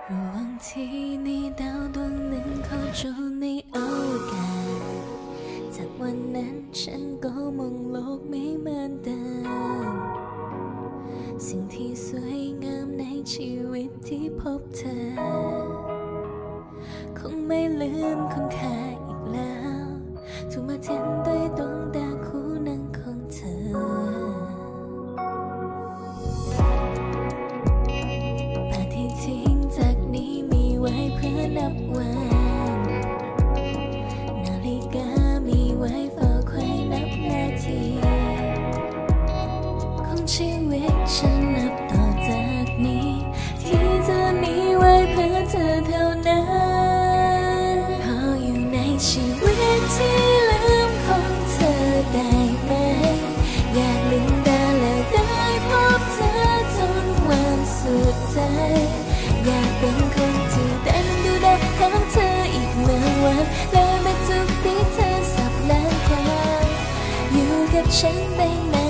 ระหว่างที่มีดาวดวงหนึ่งโคจรในอวกาศจากวันนั้นฉันก็มองโลกไม่เหมือนเดิมสิ่งที่สวยงามในชีวิตที่พบเธอคงไม่ลืมคุณค่าอีกแล้วถูกมาเทียนด้วยดวงดาวคู่นั้นของเธอปฏิทินจากนี้มีไว้เพื่อนับวันนาฬิกามีไว้เฝ้าคอยนับนาทีของชีวิตฉันนับต่อจากนี้ที่จะมีไว้เพื่อเธอเท่านั้นพออยู่ในชีวิตที่ลืมของเธอได้ไหมอยากลืมได้แล้วได้พบเธอจนวันสุดท้ายอยากเป็นคนที่ได้นั่งดูได้ถามเธออีกเมื่อวันและไม่ทุกที่เธอสับล้างครั้งอยู่กับฉันได้ไหม